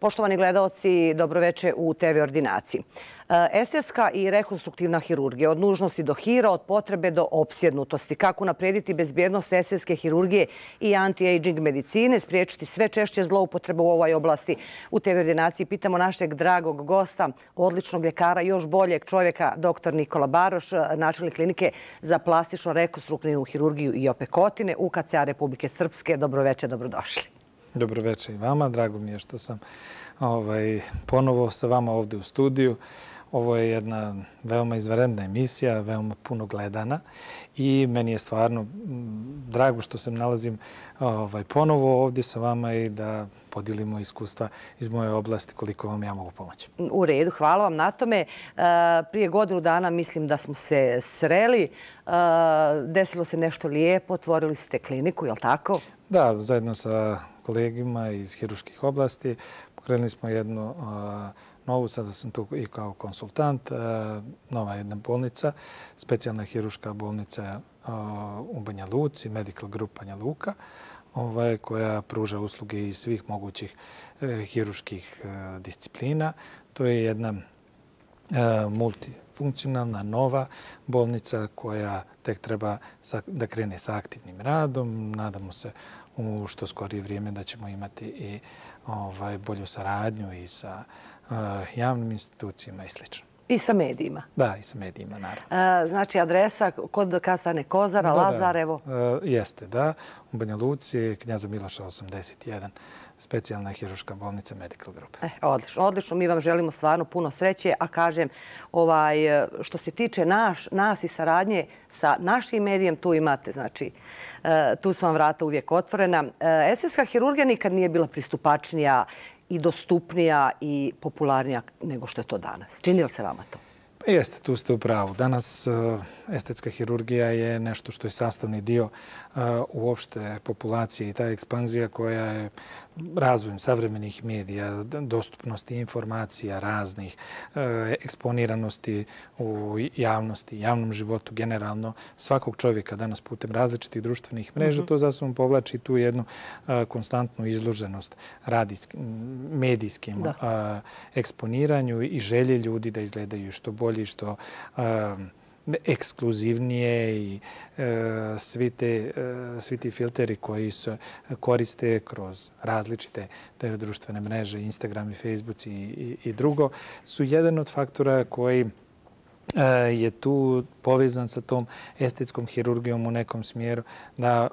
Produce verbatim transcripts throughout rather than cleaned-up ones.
Poštovani gledaoci, dobroveče u te ve ordinaciji. Estetska i rekonstruktivna hirurgija, od nužnosti do hira, od potrebe do opsjednutosti. Kako naprediti bezbjednost estetske hirurgije i anti-aging medicine, spriječiti sve češće zloupotrebe u ovoj oblasti. U te ve ordinaciji pitamo našeg dragog gosta, odličnog ljekara, još boljeg čovjeka, doktor Nikola Baroš, načelnik klinike za plastično rekonstruktivnu hirurgiju i opekotine u ka ce a Republike Srpske. Dobroveče, dobrodošli. Dobroveče i vama. Drago mi je što sam ovaj, ponovo sa vama ovdje u studiju. Ovo je jedna veoma izvanredna emisija, veoma puno gledana i meni je stvarno drago što se nalazim ovaj, ponovo ovdje sa vama i da podijelimo iskustva iz moje oblasti koliko vam ja mogu pomoći. U redu, hvala vam na tome. Prije godinu dana mislim da smo se sreli. Desilo se nešto lijepo, otvorili ste kliniku, je li tako? Da, zajedno sa kolegima iz hirurških oblasti pokrenuli smo jednu novu, sada sam tu i kao konsultant, nova jedna bolnica, specijalna hirurška bolnica u Banja Luci, Medical Group Banja Luka, ovaj, koja pruža usluge iz svih mogućih hirurških disciplina. To je jedna multifunkcionalna, nova bolnica koja tek treba da krene sa aktivnim radom. Nadamo se u što skorije vrijeme da ćemo imati i ovaj, bolju saradnju i sa javnim institucijama i sl. I sa medijima? Da, i sa medijima, naravno. Znači, adresa kod kasarne Kozara, Lazarevo? Jeste, da. U Banja Luci, Knjaza Miloša osamdeset jedan, specijalna hirurška bolnica Medical Group. E, odlično, odlično. Mi vam želimo stvarno puno sreće, a kažem, ovaj, što se tiče naš, nas i saradnje sa našim medijem, tu imate, znači, tu su vam vrata uvijek otvorena. Estetska hirurgija nikad nije bila pristupačnija i dostupnija i popularnija nego što je to danas. Čini li se vama to? Pa jeste, tu ste u pravu. Danas estetska hirurgija je nešto što je sastavni dio uopšte populacije i ta ekspanzija koja je razvojem savremenih medija, dostupnosti informacija raznih, eksponiranosti u javnosti, javnom životu generalno svakog čovjeka danas putem različitih društvenih mreža, to za sobom povlači tu jednu konstantnu izloženost medijskim eksponiranju i želje ljudi da izgledaju što bolje, što ekskluzivnije i svi, te, svi ti filteri koji se koriste kroz različite te društvene mreže, Instagram i Facebook i, i, i drugo, su jedan od faktora koji je tu povezan sa tom estetskom hirurgijom u nekom smjeru da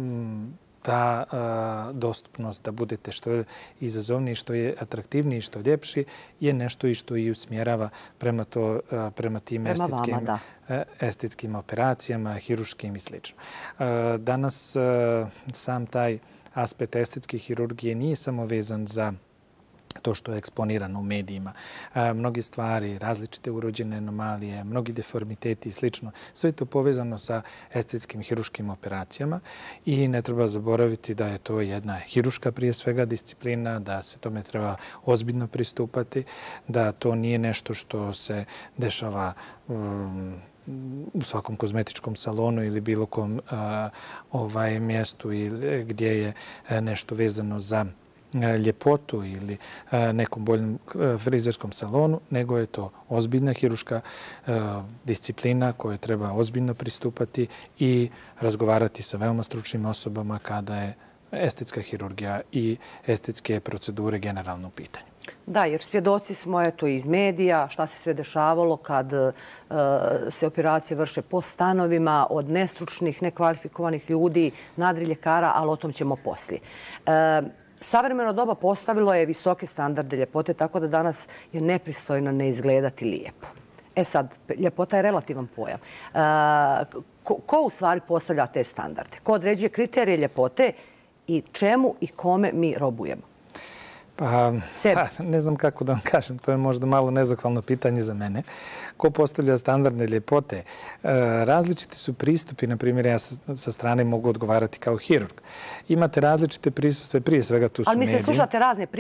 ta uh, dostupnost da budete što je izazovniji, što je atraktivniji, što ljepši, je nešto i što i usmjerava prema, to, uh, prema tim prema estetskim, vama, uh, estetskim operacijama, hirurškim i sl. Uh, danas uh, sam taj aspekt estetske hirurgije nije samo vezan za to što je eksponirano u medijima. E, mnogi stvari, različite urođene anomalije, mnogi deformiteti i sl. Sve to povezano sa estetskim hirurškim operacijama i ne treba zaboraviti da je to jedna hirurška prije svega disciplina, da se tome treba ozbiljno pristupati, da to nije nešto što se dešava um, u svakom kozmetičkom salonu ili bilo kom uh, ovaj, mjestu ili gdje je nešto vezano za ljepotu ili nekom boljom frizerskom salonu, nego je to ozbiljna hirurška disciplina kojoj treba ozbiljno pristupati i razgovarati sa veoma stručnim osobama kada je estetska hirurgija i estetske procedure generalno u pitanju. Da, jer svjedoci smo eto iz medija šta se sve dešavalo kad uh, se operacije vrše po stanovima od nestručnih, nekvalifikovanih ljudi, nadri ljekara, ali o tom ćemo poslije. Uh, Savremeno doba postavilo je visoke standarde ljepote, tako da danas je nepristojno ne izgledati lijepo. E sad, ljepota je relativan pojam. Uh, ko, ko u stvari postavlja te standarde? Ko određuje kriterije ljepote i čemu i kome mi robujemo? Pa, pa, ne znam kako da vam kažem, to je možda malo nezahvalno pitanje za mene. Ko postavlja standardne ljepote? E, različiti su pristupi, na primjer, ja sa, sa strane mogu odgovarati kao hirurg. Imate različite pristupe, prije svega tu su ali mediji. Ali mi se slušate razne priče.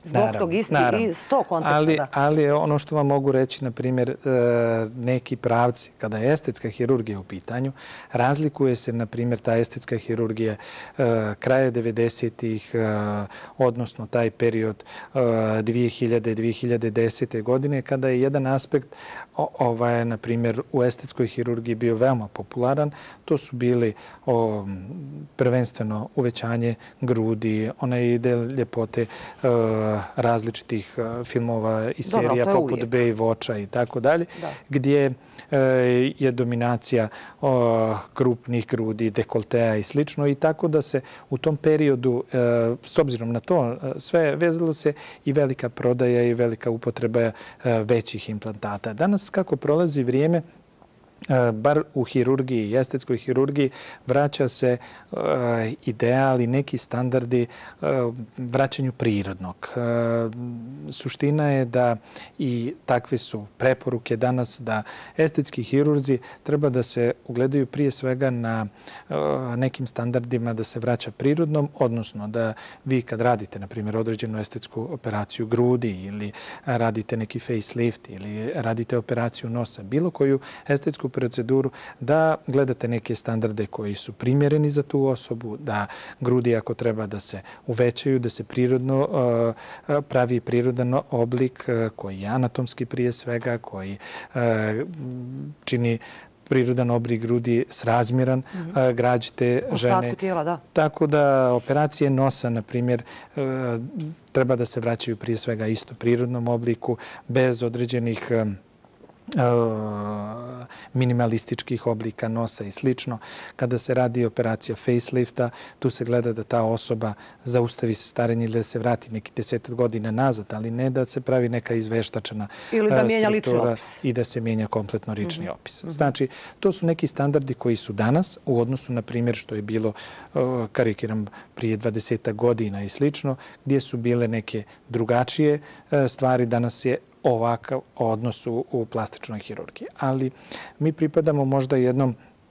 zbog tog isti iz tog konteksta. Ali ono što vam mogu reći, na primjer, neki pravci, kada je estetska hirurgija u pitanju, razlikuje se, na primjer, ta estetska hirurgija kraja devedesetih, odnosno taj period dvije hiljade do dvije hiljade desete. godine, kada je jedan aspekt, ovaj, na primjer, u estetskoj hirurgiji bio veoma popularan. To su bili prvenstveno uvećanje grudi, onaj ide ljepote različitih filmova i serija poput Baywatcha i tako dalje, gdje je dominacija krupnih grudi, dekolteja i slično. I tako da se u tom periodu, s obzirom na to, sve vezalo se i velika prodaja i velika upotreba većih implantata. Danas, kako prolazi vrijeme, bar u hirurgiji, estetskoj hirurgiji, vraća se ideal i neki standardi vraćanju prirodnog. Suština je da i takve su preporuke danas da estetski hirurzi treba da se ugledaju prije svega na nekim standardima da se vraća prirodnom, odnosno da vi kad radite, na primjer, određenu estetsku operaciju grudi ili radite neki facelift ili radite operaciju nosa, bilo koju estetsku proceduru, da gledate neke standarde koji su primjereni za tu osobu, da grudi ako treba da se uvećaju, da se prirodno pravi prirodan oblik koji je anatomski prije svega, koji čini prirodan oblik grudi srazmjeran građi te žene. Tako da operacije nosa, na primjer, treba da se vraćaju prije svega isto prirodnom obliku, bez određenih minimalističkih oblika nosa i slično. Kada se radi operacija facelifta, tu se gleda da ta osoba zaustavi se starenje ili da se vrati neki desetak godina nazad, ali ne da se pravi neka izveštačena struktura i da se mijenja kompletno lični opis. Znači, to su neki standardi koji su danas u odnosu, na primjer, što je bilo, karikiram, prije dvadesetak godina i slično, gdje su bile neke drugačije stvari. Danas je ovakav odnos u plastičnoj hirurgiji. Ali mi pripadamo možda jednom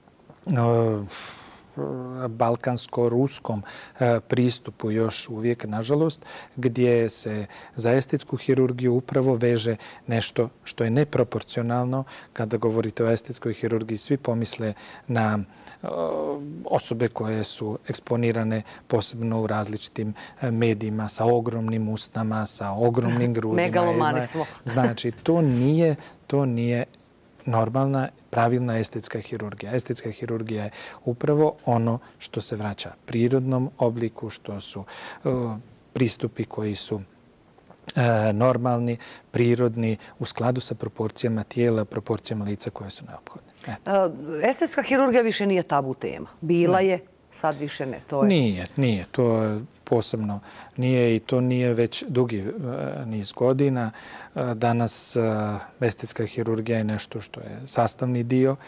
balkansko-ruskom pristupu još uvijek, nažalost, gdje se za estetsku hirurgiju upravo veže nešto što je neproporcionalno. Kada govorite o estetskoj hirurgiji, svi pomisle na osobe koje su eksponirane posebno u različitim medijima sa ogromnim usnama, sa ogromnim grudima. Megalomani smo. Znači, to nije, to nije normalna, pravilna estetska hirurgija. Estetska hirurgija je upravo ono što se vraća prirodnom obliku, što su pristupi koji su normalni, prirodni, u skladu sa proporcijama tijela, proporcijama lica koje su neophodne. Estetska hirurgija više nije tabu tema. Bila je, sad više ne. Nije, nije. To posebno nije i to nije već dugi niz godina. Danas estetska hirurgija je nešto što je sastavni dio.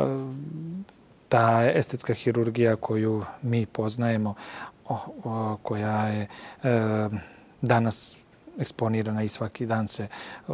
Ta estetska hirurgija koju mi poznajemo, koja je danas eksponirana i svaki dan se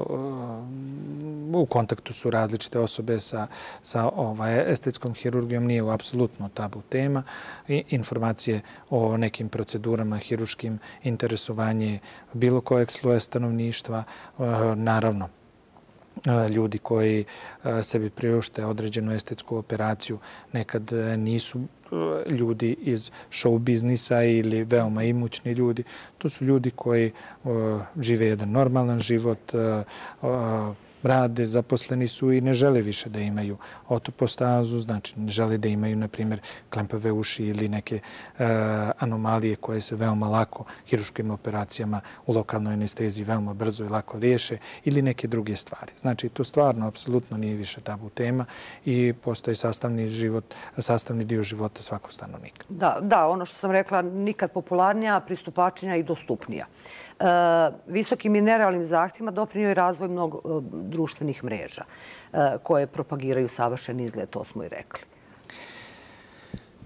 u kontaktu su različite osobe sa estetskom hirurgijom, nije u apsolutno tabu tema. Informacije o nekim procedurama hiruškim, interesovanje bilo kojeg sloja stanovništva, naravno, ljudi koji sebi priušte određenu estetsku operaciju nekad nisu ljudi iz show biznisa ili veoma imućni ljudi. To su ljudi koji žive jedan normalan život, rade, zaposleni su i ne žele više da imaju ortopostazu, znači ne žele da imaju, na primjer, klempave uši ili neke anomalije koje se veoma lako hiruškim operacijama u lokalnoj anesteziji veoma brzo i lako riješe ili neke druge stvari. Znači, to stvarno apsolutno nije više tabu tema i postoji sastavni život, sastavni dio života svakog stanovnika. Da, da, ono što sam rekla, nikad popularnija, pristupačnija i dostupnija. Visokim mineralnim zahtjevima doprinio je razvoj mnogo društvenih mreža koje propagiraju savršen izgled, to smo i rekli.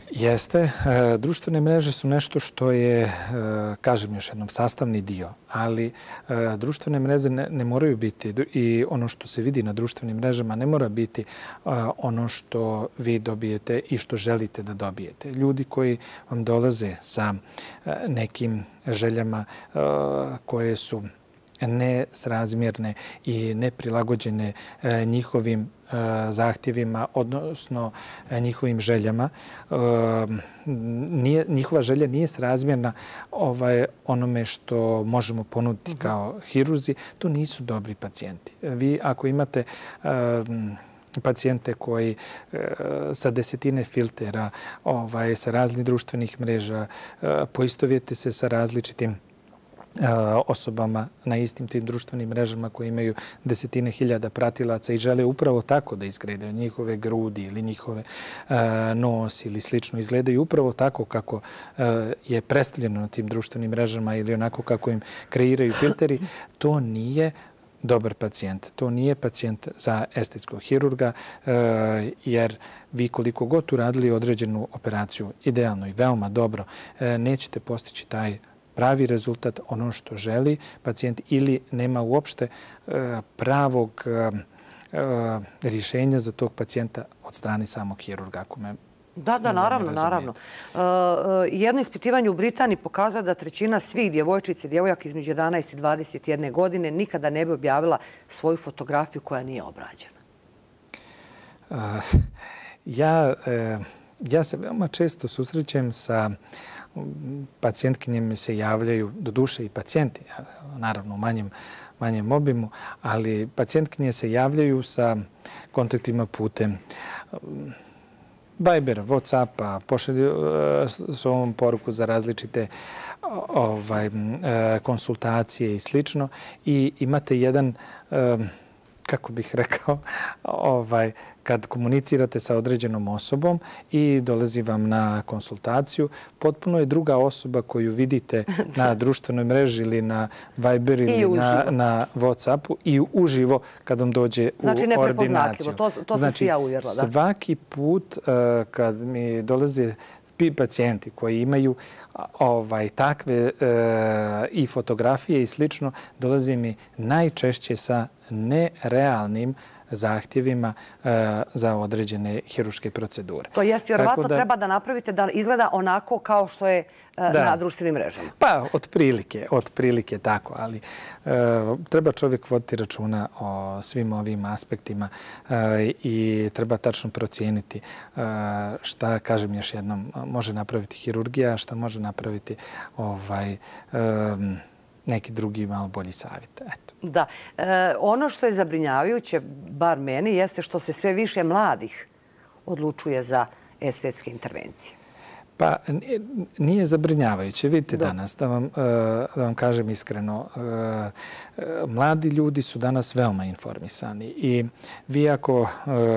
Jeste. Društvene mreže su nešto što je, kažem još jednom, sastavni dio, ali društvene mreže ne, ne moraju biti i ono što se vidi na društvenim mrežama ne mora biti ono što vi dobijete i što želite da dobijete. Ljudi koji vam dolaze sa nekim željama koje su nesrazmjerne i neprilagođene njihovim zahtjevima, odnosno njihovim željama. Nije, njihova želja nije srazmjerna ovaj, onome što možemo ponuditi kao hirurzi. To nisu dobri pacijenti. Vi ako imate um, pacijente koji e, sa desetine filtera, ovaj, sa raznih društvenih mreža, e, poistovjete se sa različitim osobama na istim tim društvenim mrežama koji imaju desetine hiljada pratilaca i žele upravo tako da izgledaju njihove grudi ili njihove nos ili slično izgledaju upravo tako kako je predstavljeno na tim društvenim mrežama ili onako kako im kreiraju filteri, to nije dobar pacijent. To nije pacijent za estetskog hirurga, jer vi koliko god uradili određenu operaciju idealno i veoma dobro, nećete postići taj pravi rezultat, ono što želi pacijent ili nema uopšte pravog rješenja za tog pacijenta od strane samog hirurga. Ako me Da, da, naravno, naravno. Jedno ispitivanje u Britaniji pokazuje da trećina svih djevojčica i djevojaka između jedanaest i dvadeset jedne godine nikada ne bi objavila svoju fotografiju koja nije obrađena. Ja, ja se veoma često susrećem sa pacijentkinje mi se javljaju, do duše i pacijenti, naravno u manjem, manjem obimu, ali pacijentkinje se javljaju sa kontaktima putem Vibera, Whatsappa, pošalju s ovom poruku za različite ovaj, konsultacije i slično. I imate jedan, kako bih rekao, ovaj, kad komunicirate sa određenom osobom i dolazi vam na konsultaciju, potpuno je druga osoba koju vidite na društvenoj mreži ili na Viber ili na, na Whatsappu i uživo kad vam dođe znači, u ordinaciju. To, to znači, sam ja uvjerila. Da? Svaki put uh, kad mi dolaze pacijenti koji imaju ovaj, takve uh, i fotografije i slično, dolazi mi najčešće sa nerealnim zahtjevima uh, za određene hiruške procedure. To jest vjerovatno da, treba da napravite da izgleda onako kao što je uh, na društvenim mrežama. Pa, otprilike, otprilike tako, ali uh, treba čovjek voditi računa o svim ovim aspektima uh, i treba tačno procijeniti uh, šta, kažem još jednom, može napraviti hirurgija, šta može napraviti ovaj, um, neki drugi malo bolji savjet. Eto. Da. E, ono što je zabrinjavajuće, bar meni, jeste što se sve više mladih odlučuje za estetske intervencije. Pa nije zabrinjavajuće. Vidite danas, da vam, da vam kažem iskreno, mladi ljudi su danas veoma informisani i vi ako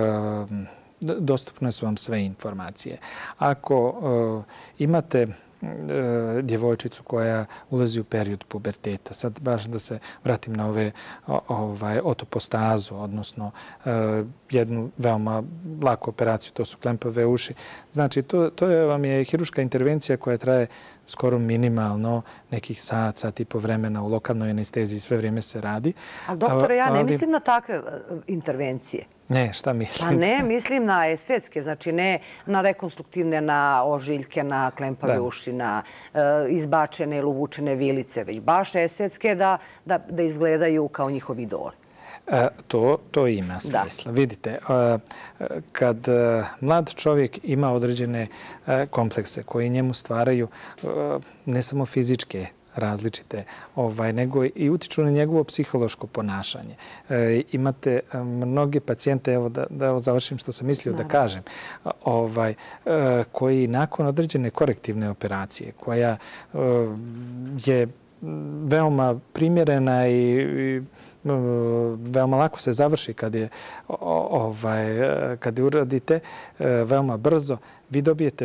dostupne su vam sve informacije. Ako imate djevojčicu koja ulazi u period puberteta. Sad baš da se vratim na ove ovaj, otopostazu, odnosno uh, jednu veoma laku operaciju, to su klempave uši. Znači, to, to je, vam je hiruška intervencija koja traje skoro minimalno nekih sat, sat i po vremena u lokalnoj anesteziji, sve vrijeme se radi. Ali doktore, ja ne ali... mislim na takve intervencije. Ne, šta mislim? Pa ne, mislim na estetske, znači ne na rekonstruktivne, na ožiljke, na klempave da. uši, na uh, izbačene ili uvučene vilice, već baš estetske da, da, da izgledaju kao njihovi idoli. E, to, to ima smisla. Da. Vidite, kad mlad čovjek ima određene komplekse koji njemu stvaraju ne samo fizičke različite, ovaj, nego i utiču na njegovo psihološko ponašanje. E, imate mnoge pacijente, evo da, da evo završim što sam mislio Naravno. da kažem, ovaj, e, koji nakon određene korektivne operacije, koja e, je veoma primjerena i, i veoma lako se završi kad je, ovaj, kad je uradite veoma brzo. Vi dobijete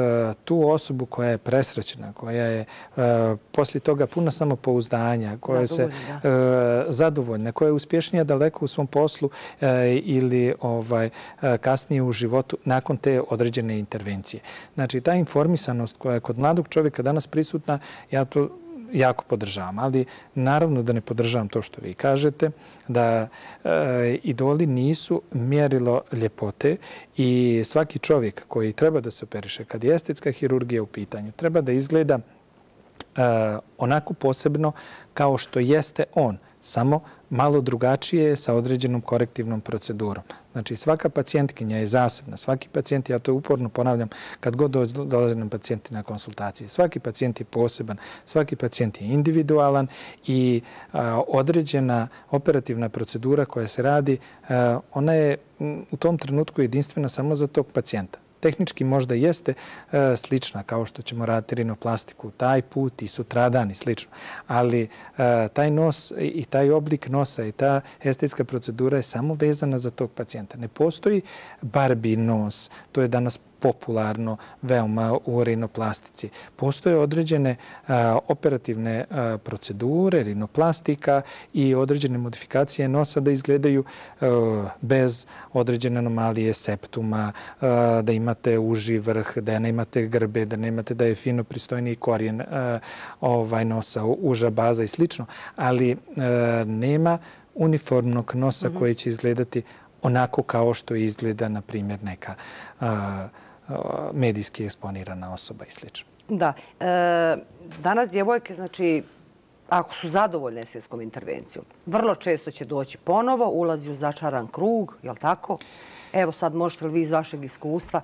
tu osobu koja je presrećena, koja je poslije toga puna samopouzdanja, koja je se zadovoljna, koja je uspješnija daleko u svom poslu ili ovaj, kasnije u životu nakon te određene intervencije. Znači, ta informisanost koja je kod mladog čovjeka danas prisutna, ja to jako podržavam, ali naravno da ne podržavam to što vi kažete, da e, idoli nisu mjerilo ljepote i svaki čovjek koji treba da se operiše, kad je estetska hirurgija u pitanju, treba da izgleda e, onako posebno kao što jeste on, samo malo drugačije sa određenom korektivnom procedurom. Znači, svaka pacijentkinja je zasebna. Svaki pacijent, ja to uporno ponavljam, kad god dolaze nam pacijenti na konsultacije, svaki pacijent je poseban, svaki pacijent je individualan i a, određena operativna procedura koja se radi, a, ona je u tom trenutku jedinstvena samo za tog pacijenta. Tehnički možda jeste e, slična kao što ćemo raditi rinoplastiku taj put i sutradan i slično. Ali e, taj nos i taj oblik nosa i ta estetska procedura je samo vezana za tog pacijenta. Ne postoji Barbie nos, to je danas popularno veoma u rinoplastici. Postoje određene a, operativne a, procedure, rinoplastika i određene modifikacije nosa da izgledaju a, bez određene anomalije septuma, a, da imate uži vrh, da ne imate grbe, da ne imate da je fino pristojniji korijen a, ovaj nosa, uža baza i slično. Ali a, nema uniformnog nosa mm-hmm. koji će izgledati onako kao što izgleda, na primjer, neka a, medijski eksponirana osoba i slično. Da. E, danas djevojke, znači, ako su zadovoljne estetskom intervencijom, vrlo često će doći ponovo, ulazi u začaran krug, je li tako? Evo sad možete li vi iz vašeg iskustva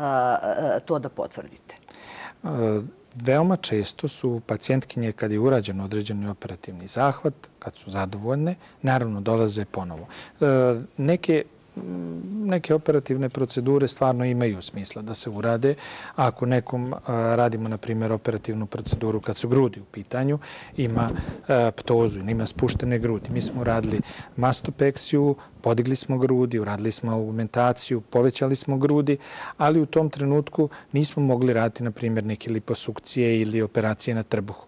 a, to da potvrdite? A, veoma često su pacijentkinje kad je urađen određeni operativni zahvat, kad su zadovoljne, naravno dolaze ponovo. E, neke Neke operativne procedure stvarno imaju smisla da se urade. Ako nekom radimo, na primjer, operativnu proceduru kad su grudi u pitanju, ima ptozu ili ima spuštene grudi. Mi smo uradili mastopeksiju, podigli smo grudi, uradili smo augmentaciju, povećali smo grudi, ali u tom trenutku nismo mogli raditi, na primjer, neke liposukcije ili operacije na trbuhu.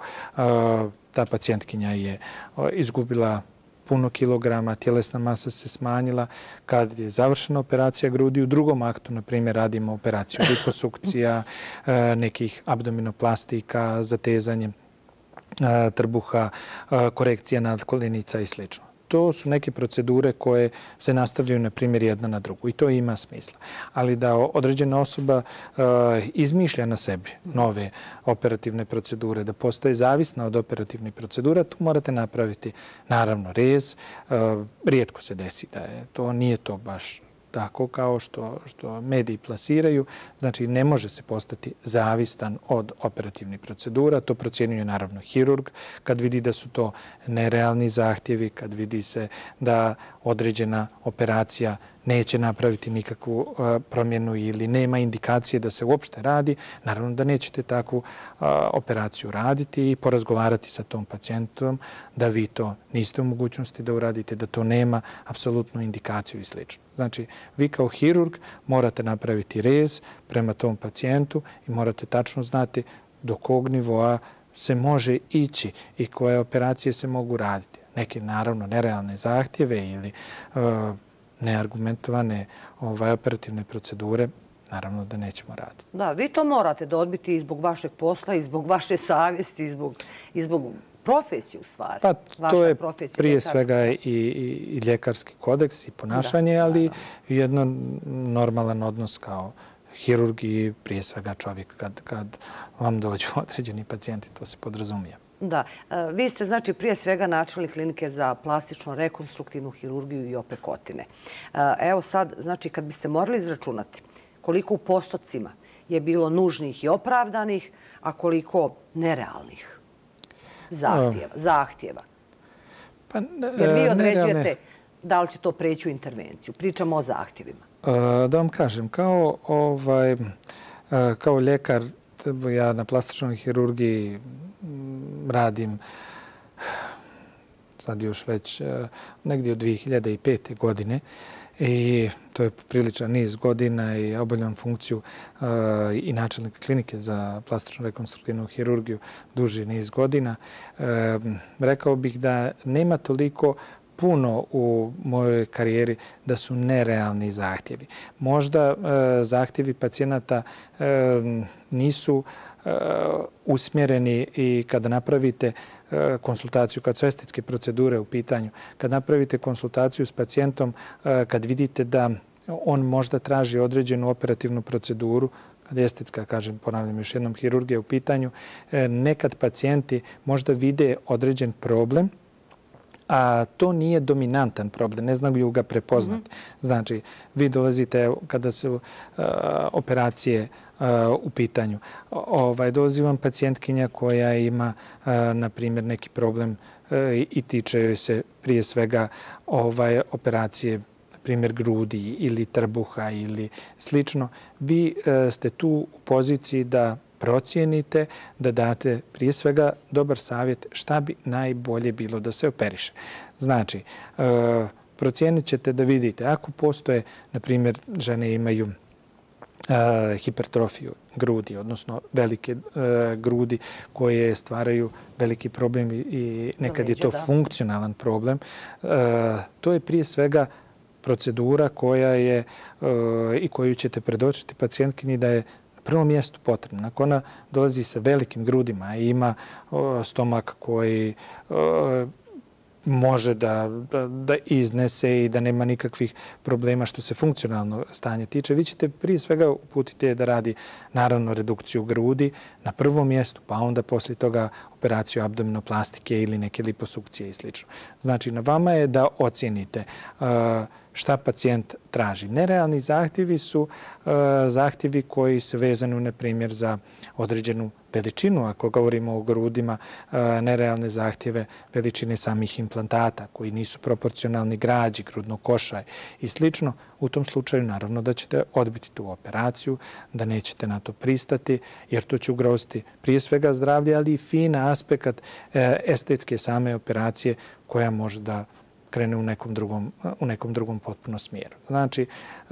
Ta pacijentkinja je izgubila puno kilograma, tjelesna masa se smanjila. Kad je završena operacija grudi, u drugom aktu, na primjer, radimo operaciju liposukcija, nekih abdominoplastika, zatezanje trbuha, korekcija nadkolenica i sl. To su neke procedure koje se nastavljaju, na primjer, jedna na drugu i to ima smisla. Ali da određena osoba uh, izmišlja na sebi nove operativne procedure, da postaje zavisna od operativnih procedura, tu morate napraviti, naravno, rez. Uh, rijetko se desi da je to, nije to baš tako kao što, što mediji plasiraju. Znači, ne može se postati zavistan od operativnih procedura. To procjenjuje, naravno, hirurg. Kad vidi da su to nerealni zahtjevi, kad vidi se da određena operacija neće napraviti nikakvu uh, promjenu ili nema indikacije da se uopšte radi, naravno da nećete takvu uh, operaciju raditi i porazgovarati sa tom pacijentom da vi to niste u mogućnosti da uradite, da to nema apsolutnu indikaciju i sl. Znači, vi kao hirurg morate napraviti rez prema tom pacijentu i morate tačno znati do kog nivoa se može ići i koje operacije se mogu raditi. Neke, naravno, nerealne zahtjeve ili uh, neargumentovane ovaj, operativne procedure, naravno da nećemo raditi. Da, vi to morate da odbiti i zbog vašeg posla, i zbog vaše savjesti, i zbog, i zbog profesije u stvari. Pa to je prije ljekarski. svega i, i, i ljekarski kodeks i ponašanje, da, ali i jedno normalan odnos kao hirurg i prije svega čovjek kad, kad vam dođu određeni pacijenti, to se podrazumije. Da. Vi ste, znači, prije svega načelnik klinike za plastično rekonstruktivnu hirurgiju i opekotine. Evo sad, znači, kad biste morali izračunati koliko u postocima je bilo nužnih i opravdanih, a koliko nerealnih zahtjeva. zahtjeva. Pa, Jer vi određujete da li će to preći u intervenciju. Pričamo o zahtjevima. Da vam kažem, kao, ovaj, kao ljekar, ja na plastičnoj hirurgiji radim sad još već negdje od dvije hiljade pete. godine. I to je priličan niz godina i obavljam funkciju i načelnika klinike za plastičnu rekonstruktivnu hirurgiju duži niz godina. Rekao bih da nema toliko puno u mojoj karijeri da su nerealni zahtjevi. Možda zahtjevi pacijenata nisu usmjereni i kada napravite konsultaciju, kad su estetske procedure u pitanju, kad napravite konsultaciju s pacijentom, kad vidite da on možda traži određenu operativnu proceduru, kad je estetska, kažem, ponavljam još jednom, hirurgija u pitanju, nekad pacijenti možda vide određen problem, a to nije dominantan problem, ne znaju ga prepoznati. Znači, vi dolazite kada su operacije u pitanju. Dolazi vam pacijentkinja koja ima, na primjer, neki problem i tiče joj se prije svega operacije, na primjer, grudi ili trbuha ili slično. Vi ste tu u poziciji da procijenite, da date prije svega dobar savjet šta bi najbolje bilo da se operiše. Znači, procijenit ćete da vidite, ako postoje, na primjer, žene imaju hipertrofiju grudi, odnosno velike grudi koje stvaraju veliki problem i nekad je to funkcionalan problem. To je prije svega procedura koja je i koju ćete predočiti pacijentkinji da je na prvom mjestu potrebna. Ako ona dolazi sa velikim grudima i ima stomak koji može da, da, da iznese i da nema nikakvih problema što se funkcionalno stanje tiče, vi ćete prije svega uputiti da radi naravno redukciju grudi na prvom mjestu, pa onda poslije toga operaciju abdominoplastike ili neke liposukcije i sl. Znači, na vama je da ocijenite uh, šta pacijent traži. Nerealni zahtjevi su uh, zahtjevi koji su vezani, na primjer, za određenu veličinu, ako govorimo o grudima, nerealne zahtjeve veličine samih implantata koji nisu proporcionalni građi, grudnog koša i slično. U tom slučaju naravno da ćete odbiti tu operaciju, da nećete na to pristati, jer to će ugroziti prije svega zdravlje, ali i fina aspekt estetske same operacije koja može da krene u nekom drugom, u nekom drugom potpuno smjeru. Znači,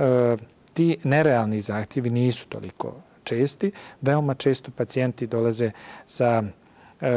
ti nerealni zahtjevi nisu toliko česti. Veoma često pacijenti dolaze sa e,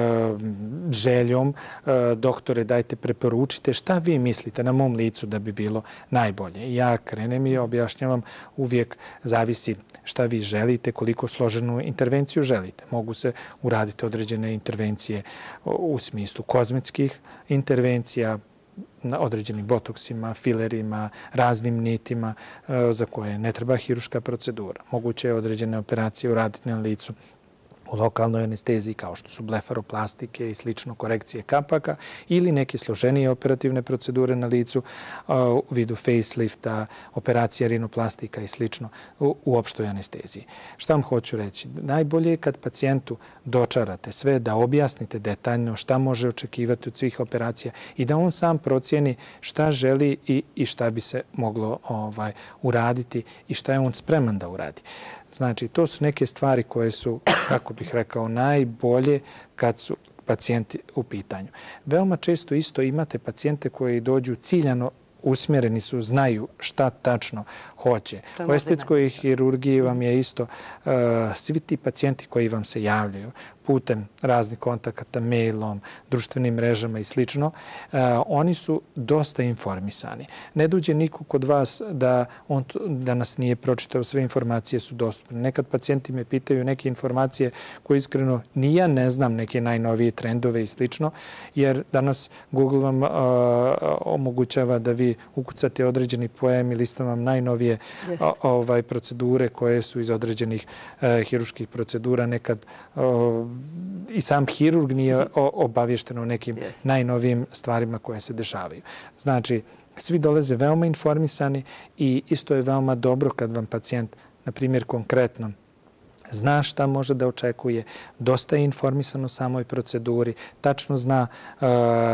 željom, e, doktore, dajte preporučite šta vi mislite na mom licu da bi bilo najbolje. Ja krenem i objašnjavam, uvijek zavisi šta vi želite, koliko složenu intervenciju želite. Mogu se uraditi određene intervencije u smislu kozmetskih intervencija, na određenim botoksima, filerima, raznim nitima za koje ne treba hirurška procedura. Moguće je određene operacije uraditi na licu u lokalnoj anesteziji kao što su blefaroplastike i slično, korekcije kapaka ili neke složenije operativne procedure na licu u vidu facelifta, operacija rinoplastika i slično u opštoj anesteziji. Šta vam hoću reći? Najbolje je kad pacijentu dočarate sve, da objasnite detaljno šta može očekivati od svih operacija i da on sam procijeni šta želi i, i šta bi se moglo ovaj, uraditi i šta je on spreman da uradi. Znači, to su neke stvari koje su, kako bih rekao, najbolje kad su pacijenti u pitanju. Veoma često isto imate pacijente koji dođu ciljano usmjereni su, znaju šta tačno hoće. U estetskoj hirurgiji vam je isto uh, svi ti pacijenti koji vam se javljaju putem raznih kontakata, mailom, društvenim mrežama i slično, uh, oni su dosta informisani. Ne dođe niko kod vas da on da nas nije pročitao, sve informacije su dostupne. Nekad pacijenti me pitaju neke informacije koje iskreno ni ja ne znam, neke najnovije trendove i slično, jer danas Google vam uh, omogućava da vi ukucate određeni pojam i listam vam najnovije o, ovaj, procedure koje su iz određenih uh, hirurških procedura. Nekad uh, i sam hirurg nije obavješten o nekim yes. najnovijim stvarima koje se dešavaju. Znači, svi dolaze veoma informisani i isto je veoma dobro kad vam pacijent, na primjer, konkretno zna šta može da očekuje, dosta je informisan o samoj proceduri, tačno zna uh,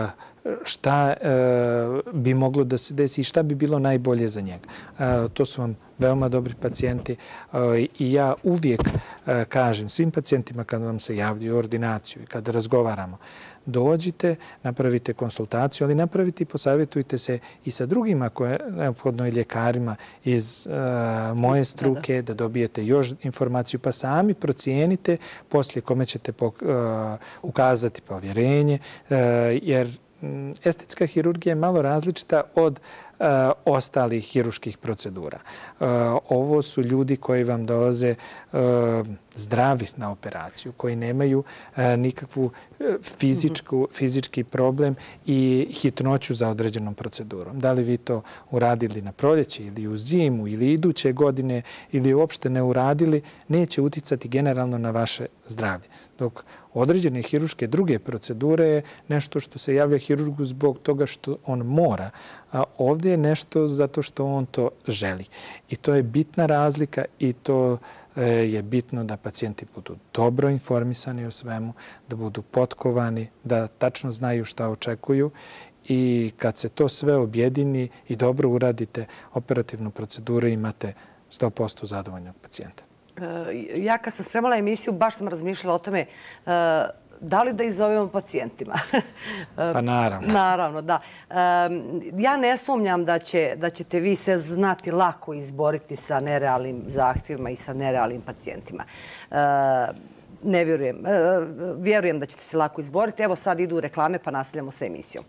šta bi moglo da se desi i šta bi bilo najbolje za njega. To su vam veoma dobri pacijenti i ja uvijek kažem svim pacijentima kad vam se javljaju u ordinaciju i kada razgovaramo, dođite, napravite konsultaciju, ali napravite i posavjetujte se i sa drugima ako je neophodno i ljekarima iz uh, moje struke da dobijete još informaciju pa sami procijenite poslije kome ćete uh, ukazati povjerenje uh, jer estetska hirurgija je malo različita od uh, ostalih hiruških procedura. Uh, ovo su ljudi koji vam dolaze uh, zdravi na operaciju, koji nemaju uh, nikakvu fizičku, fizički problem i hitnoću za određenom procedurom. Da li vi to uradili na proljeće ili u zimu ili iduće godine ili uopšte ne uradili, neće uticati generalno na vaše zdravlje. Dok određene hiruške druge procedure je nešto što se javlja hirurgu zbog toga što on mora, a ovdje je nešto zato što on to želi. I to je bitna razlika i to je bitno da pacijenti budu dobro informisani o svemu, da budu potkovani, da tačno znaju šta očekuju i kad se to sve objedini i dobro uradite operativnu proceduru imate sto posto zadovoljnog pacijenta. Ja kad sam spremala emisiju baš sam razmišljala o tome da li da izovemo pacijentima. Pa naravno. Naravno, da. Ja ne sumnjam da, će, da ćete vi se znati lako izboriti sa nerealnim zahtjevima i sa nerealnim pacijentima. Ne vjerujem. Vjerujem da ćete se lako izboriti. Evo sad idu reklame pa nastavljamo sa emisijom.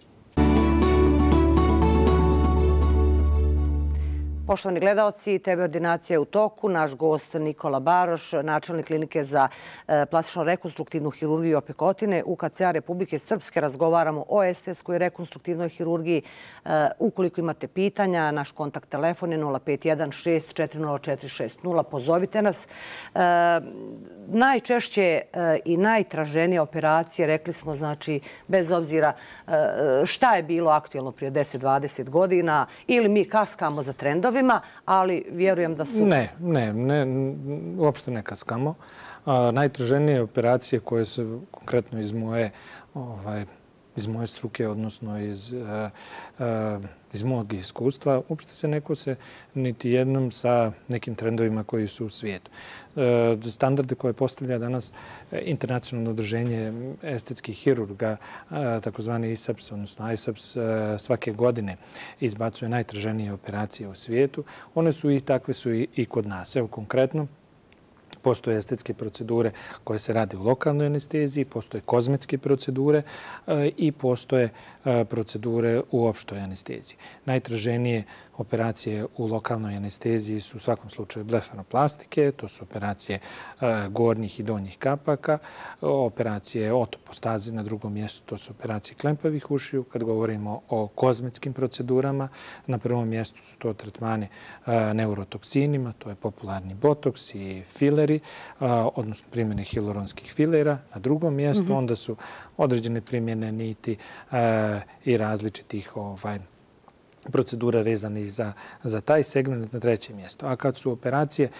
Poštovani gledalci, T V ordinacija je u toku. Naš gost Nikola Baroš, načelnik klinike za plastično rekonstruktivnu hirurgiju i opekotine U K C A Republike Srpske. Razgovaramo o estetskoj rekonstruktivnoj hirurgiji. Ukoliko imate pitanja, naš kontakt telefon je nula pet jedan šest četiri nula četiri šest nula. Pozovite nas. Najčešće i najtraženije operacije, rekli smo, znači, bez obzira šta je bilo aktuelno prije deset dvadeset godina ili mi kaskamo za trendove, ali vjerujem da su... Ne, ne, ne, uopšte ne kaskamo. Najtraženije operacije koje se konkretno iz moje, ovaj, iz moje struke, odnosno iz, iz mog iskustva, uopšte se neko se niti jednom sa nekim trendovima koji su u svijetu. Standarde koje postavlja danas internacionalno udruženje estetskih hirurga, takozvani I S A P S, odnosno I S A P S, svake godine izbacuje najtraženije operacije u svijetu. One su i takve su i, i kod nas. Evo konkretno, postoje estetske procedure koje se rade u lokalnoj anesteziji, postoje kozmetske procedure i postoje procedure u opštoj anesteziji. Najtraženije operacije u lokalnoj anesteziji su u svakom slučaju blefaroplastike, to su operacije gornjih i donjih kapaka, operacije otopostaze na drugom mjestu, to su operacije klempavih ušiju. Kad govorimo o kozmetskim procedurama, na prvom mjestu su to tretmani neurotoksinima, to je popularni botoks i fileri, odnosno primjene hialuronskih filera. Na drugom mjestu onda su određene primjene niti i različitih ovaj, procedura vezanih za, za taj segment na trećem mjestu. A kad su operacije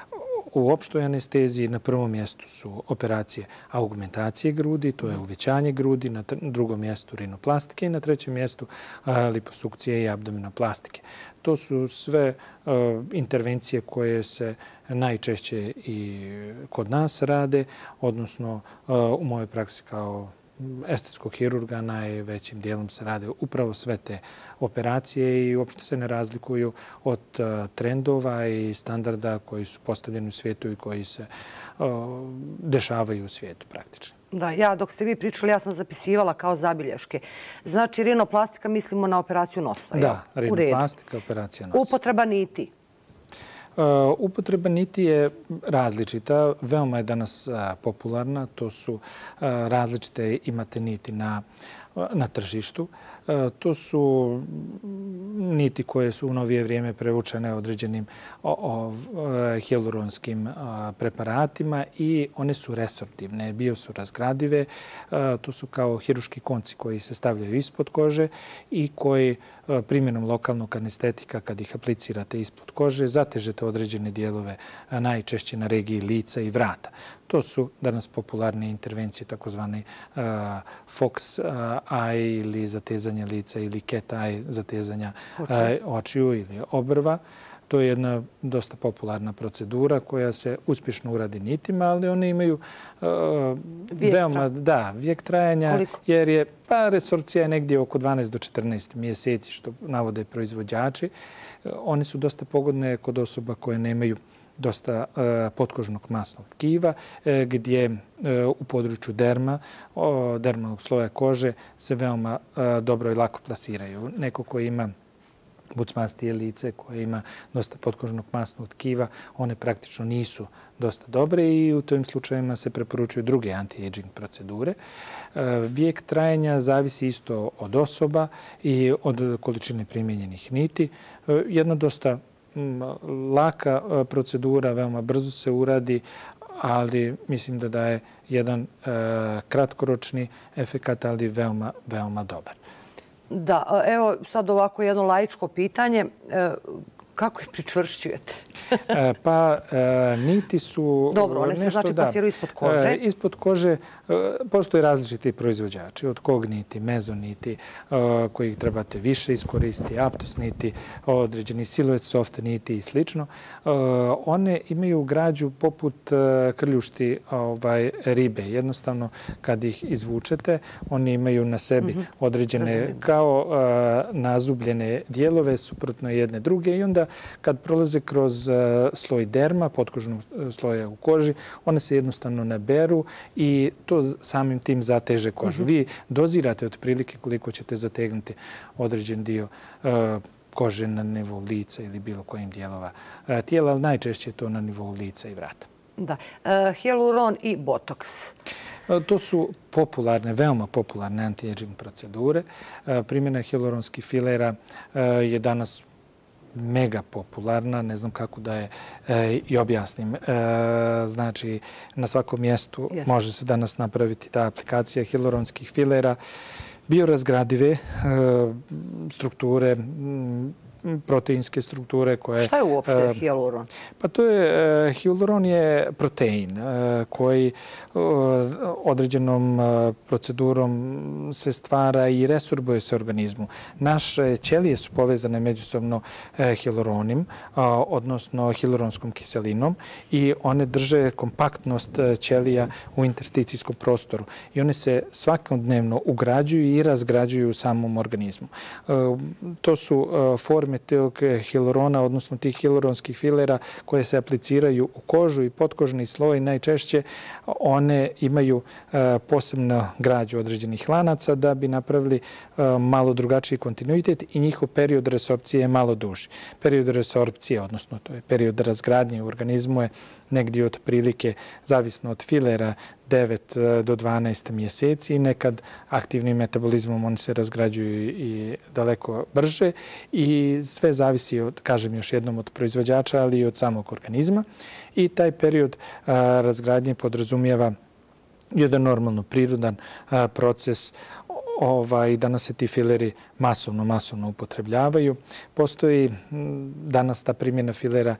u opštoj anesteziji, na prvom mjestu su operacije augmentacije grudi, to je uvećanje grudi, na drugom mjestu rinoplastike i na trećem mjestu liposukcije i abdominoplastike. To su sve uh, intervencije koje se najčešće i kod nas rade, odnosno uh, u mojoj praksi kao estetskog hirurga najvećim dijelom se rade upravo sve te operacije i uopšte se ne razlikuju od uh, trendova i standarda koji su postavljeni u svijetu i koji se uh, dešavaju u svijetu praktično. Da, ja dok ste vi pričali, ja sam zapisivala kao zabilješke. Znači, rinoplastika mislimo na operaciju nosa. Da, rinoplastika, operacija nosa. Upotreba niti? Uh, upotreba niti je različita. Veoma je danas uh, popularna. To su uh, različite, imate niti na, uh, na tržištu. Uh, to su niti koje su u novije vrijeme prevučene određenim o, o, uh, hialuronskim uh, preparatima i one su resorptivne, bio su razgradive. Uh, to su kao hiruški konci koji se stavljaju ispod kože i koji primjenom lokalnog anestetika, kad ih aplicirate ispod kože, zatežete određene dijelove, najčešće na regiji lica i vrata. To su danas popularne intervencije, takozvani uh, Fox uh, eye ili zatezanja lica ili cat eye zatezanja očiju ili obrva. To je jedna dosta popularna procedura koja se uspješno uradi nitima, ali one imaju uh, veoma da, vijek trajanja. Koliko? Jer je pa, resorpcija je negdje oko dvanaest do četrnaest mjeseci, što navode proizvođači. Uh, one su dosta pogodne kod osoba koje nemaju dosta uh, potkožnog masnog tkiva, uh, gdje uh, u području derma, uh, dermalnog sloja kože se veoma uh, dobro i lako plasiraju. Neko koji ima bucmastije lice, koje ima dosta potkožnog masnog tkiva, one praktično nisu dosta dobre i u tim slučajevima se preporučuju druge anti-aging procedure. Vijek trajanja zavisi isto od osoba i od količine primjenjenih niti. Jedna dosta laka procedura, veoma brzo se uradi, ali mislim da daje jedan kratkoročni efekat, ali veoma, veoma dobar. Da, evo sad ovako jedno laičko pitanje. Kako ih pričvršćujete? Pa niti su... Dobro, one se znači pasiraju ispod kože? Ispod kože postoje različiti proizvođači. Od kog niti, mezoniti, kojih trebate više iskoristiti, aptos niti, određeni siluet soft niti i slično. One imaju građu poput krljušti ribe. Jednostavno, kad ih izvučete, oni imaju na sebi određene kao nazubljene dijelove, suprotno jedne druge i onda kad prolaze kroz sloj derma, potkožnog sloja u koži, one se jednostavno naberu i to samim tim zateže kožu. Vi dozirate otprilike koliko ćete zategnuti određen dio kože na nivou lica ili bilo kojim dijelova tijela, ali najčešće je to na nivou lica i vrata. Da. Hyaluron i botoks. To su popularne, veoma popularne anti-aging procedure. Primjena hyaluronskih filera je danas mega popularna, ne znam kako da je e, i objasnim. E, znači, na svakom mjestu yes. može se danas napraviti ta aplikacija hyaluronskih filera, biorazgradive e, strukture, proteinske strukture koje... Šta je uopšte hyaluron? Pa to je, hyaluron je protein koji određenom procedurom se stvara i resorbuje se organizmu. Naše ćelije su povezane međusobno hyaluronim, odnosno hyaluronskom kiselinom i one drže kompaktnost ćelija u intersticijskom prostoru i one se svakodnevno ugrađuju i razgrađuju u samom organizmu. To su forme tog hyaluronA, odnosno tih hyaluronskih filera koje se apliciraju u kožu i potkožni sloj. Najčešće one imaju posebno građu određenih lanaca da bi napravili malo drugačiji kontinuitet i njihov period resorpcije je malo duži. Period resorpcije, odnosno to je period razgradnje u organizmu je negdje od prilike, zavisno od filera, devet do dvanaest mjeseci i nekad aktivnim metabolizmom oni se razgrađuju i daleko brže i sve zavisi od, kažem još jednom, od proizvođača, ali i od samog organizma. I taj period a, razgradnje podrazumijeva jedan normalno prirodan a, proces. Ovaj, danas se ti fileri masovno, masovno upotrebljavaju. Postoji danas ta primjena filera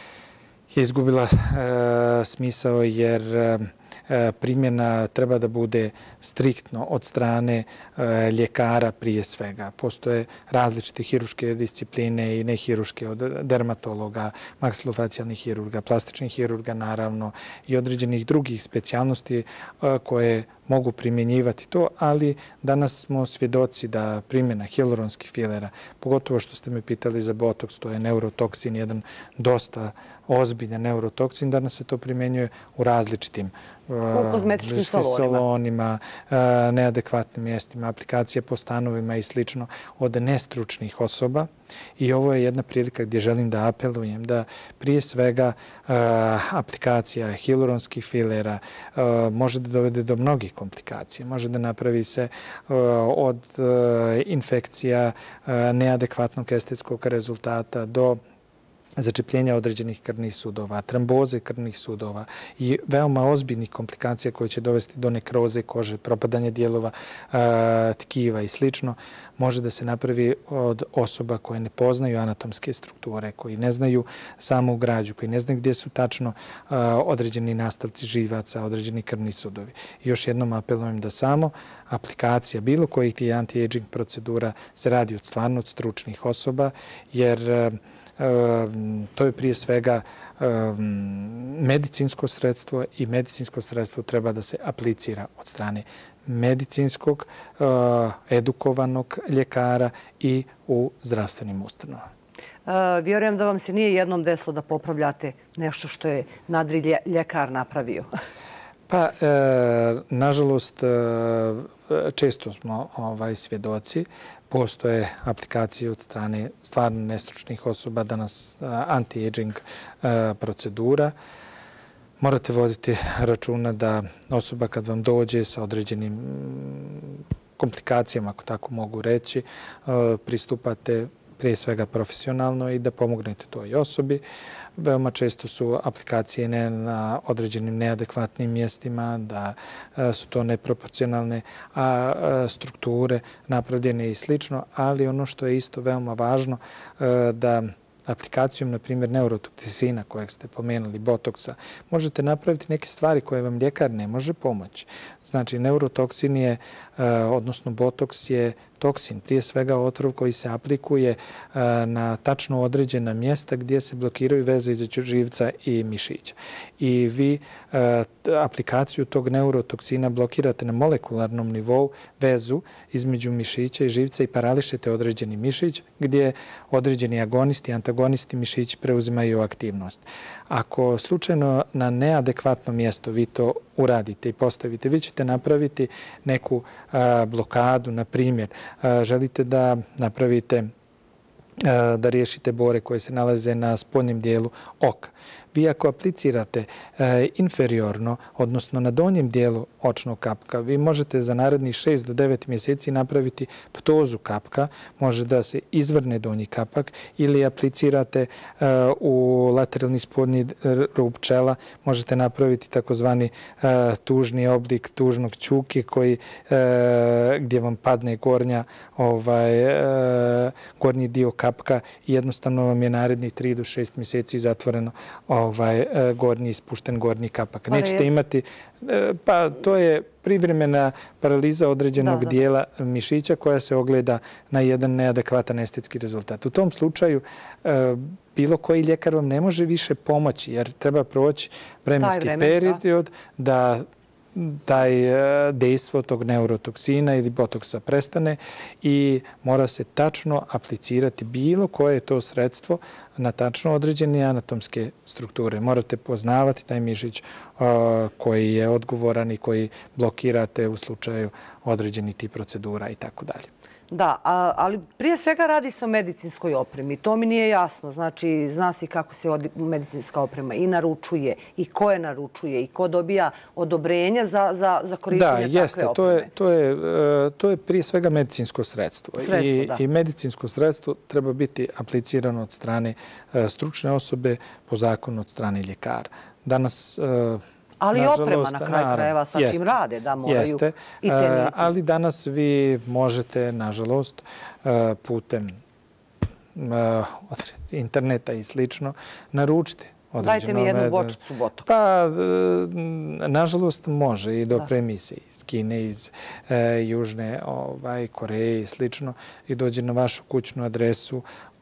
je izgubila e, smisao jer e, primjena treba da bude striktno od strane e, ljekara prije svega. Postoje različite hiruške discipline i nehiruške od dermatologa, maksilofacijalnih hirurga, plastičnih hirurga naravno i određenih drugih specijalnosti e, koje mogu primjenjivati to, ali danas smo svjedoci da primjena hyaluronskih filera, pogotovo što ste me pitali za botoks, to je neurotoksin, jedan dosta ozbiljan neurotoksin, danas se to primjenjuje u različitim u kozmetičkim salonima, neadekvatnim mjestima, aplikacije po stanovima i slično od nestručnih osoba. I ovo je jedna prilika gdje želim da apelujem da prije svega aplikacija hyaluronskih filera može da dovede do mnogih komplikacija. Može da napravi se od infekcija, neadekvatnog estetskog rezultata do začepljenja određenih krvnih sudova, tromboze krvnih sudova i veoma ozbiljnih komplikacija koje će dovesti do nekroze kože, propadanje dijelova tkiva i slično, može da se napravi od osoba koje ne poznaju anatomske strukture, koji ne znaju samu građu, koji ne znaju gdje su tačno određeni nastavci živaca, određeni krvni sudovi. I još jednom apelujem da samo aplikacija bilo kojih tih anti-aging procedura se radi od stvarno od stručnih osoba, jer to je prije svega medicinsko sredstvo i medicinsko sredstvo treba da se aplicira od strane medicinskog, edukovanog ljekara i u zdravstvenim ustanovama. Vjerujem da vam se nije jednom desilo da popravljate nešto što je nadri ljekar napravio. Pa, nažalost, često smo svjedoci. Postoje aplikacije od strane stvarno nestručnih osoba, danas anti-aging procedura. Morate voditi računa da osoba kad vam dođe sa određenim komplikacijama, ako tako mogu reći, pristupate prije svega profesionalno i da pomognete toj osobi. Veoma često su aplikacije na određenim neadekvatnim mjestima, da su to neproporcionalne strukture napravljene i slično, ali ono što je isto veoma važno da aplikacijom, na primjer, neurotoksina kojeg ste pomenuli, botoksa, možete napraviti neke stvari koje vam ljekar ne može pomoći. Znači, neurotoksin je, odnosno botoks je toksin, prije svega otrov koji se aplikuje na tačno određena mjesta gdje se blokiraju veze između živca i mišića. I vi aplikaciju tog neurotoksina blokirate na molekularnom nivou vezu između mišića i živca i parališete određeni mišić gdje određeni agonisti i antagonisti mišići preuzimaju aktivnost. Ako slučajno na neadekvatno mjesto vi to uradite i postavite, vi ćete napraviti neku blokadu, na primjer, želite da napravite, da riješite bore koje se nalaze na spodnjem dijelu oka. Vi ako aplicirate inferiorno, odnosno na donjem dijelu očnog kapka, vi možete za narednih šest do devet mjeseci napraviti ptozu kapka, može da se izvrne donji kapak ili aplicirate u lateralni spodnji rub čela, možete napraviti takozvani tužni oblik tužnog ćuke koji gdje vam padne gornja, ovaj, gornji dio kapka i jednostavno vam je narednih tri do šest mjeseci zatvoreno ovaj gornji, ispušten gornji kapak. Nećete imati, pa to je privremena paraliza određenog dijela mišića koja se ogleda na jedan neadekvatan estetski rezultat. U tom slučaju bilo koji ljekar vam ne može više pomoći jer treba proći vremenski period da taj dejstvo tog neurotoksina ili botoksa prestane i mora se tačno aplicirati bilo koje je to sredstvo na tačno određene anatomske strukture. Morate poznavati taj mišić koji je odgovoran i koji blokirate u slučaju određenih tih procedura i tako dalje. Da, ali prije svega radi se o medicinskoj opremi. To mi nije jasno. Znači, zna se kako se medicinska oprema i naručuje, i ko je naručuje, i ko dobija odobrenja za korištenje takve opreme. Da, to je prije svega medicinsko sredstvo. I medicinsko sredstvo treba biti aplicirano od strane stručne osobe po zakonu od strane ljekara. Danas... Ali i oprema na kraju krajeva sa čim rade, da moraju i te. Ali danas vi možete, nažalost, putem interneta i slično, naručiti određeno... Dajte mi jednu bočicu botoksa. Pa, nažalost, može i do premise iz Kine, iz Južne Koreje i slično i dođe na vašu kućnu adresu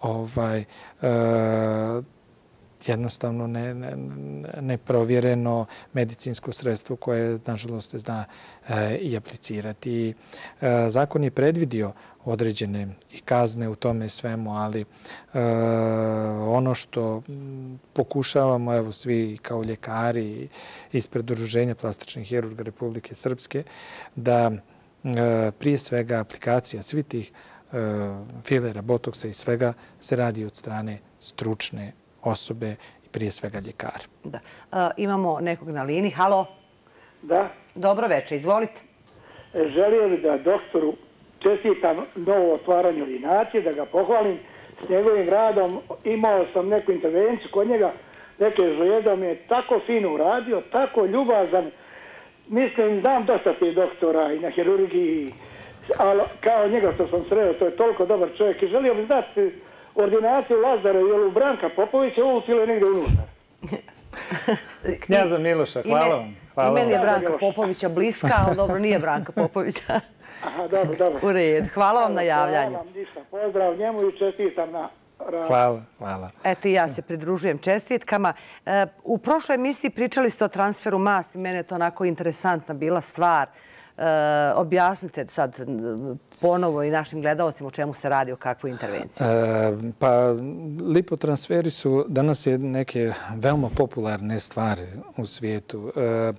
jednostavno neprovjereno medicinsko sredstvo koje, nažalost, se zna i aplicirati. Zakon je predvidio određene i kazne u tome svemu, ali ono što pokušavamo, evo svi kao ljekari ispred Udruženja plastičnih hirurga Republike Srpske, da prije svega aplikacija svih tih filera, botoksa i svega se radi od strane stručne osobe i prije svega ljekara. Da. Imamo nekog na liniji. Halo? Da. Dobro večer, izvolite. Želio bih da doktoru čestitam novo otvaranje ordinacije, da ga pohvalim. s njegovim radom. Imao sam neku intervenciju kod njega, neke žlijeda mi je tako fino uradio, tako ljubazan. Mislim, znam dosta tih doktora i na hirurgiji, ali kao njega što sam sreo, to je toliko dobar čovjek i želio bi znati ordinaciju Lazara ili Branka Popovića uvijek ili negdje unutar. Knjaza Miloša, hvala vam. I meni je Branka Popovića bliska, ali dobro, nije Branka Popovića. Aha, dobro, dobro. U redu. Hvala vam na javljanju. Hvala vam, ništa. Pozdrav njemu i čestitam na radu. Hvala, hvala. Eto i ja se pridružujem čestitkama. U prošloj emisiji pričali ste o transferu masti. Mene je to onako interesantna bila stvar. Objasnite sad ponovo i našim gledalcima o čemu se radi, o kakvoj intervenciji. Pa lipotransferi su danas je neke veoma popularne stvari u svijetu.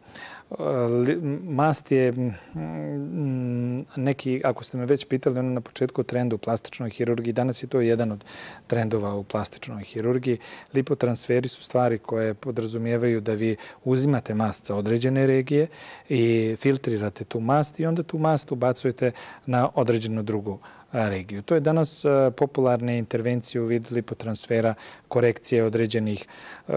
Mast je neki, ako ste me već pitali ono na početku, trend u plastičnoj hirurgiji. Danas je to jedan od trendova u plastičnoj hirurgiji. Lipotransferi su stvari koje podrazumijevaju da vi uzimate mast sa određene regije i filtrirate tu mast i onda tu mast ubacujete na određenu drugu regiju. To je danas popularne intervencije u vidu lipotransfera, korekcije određenih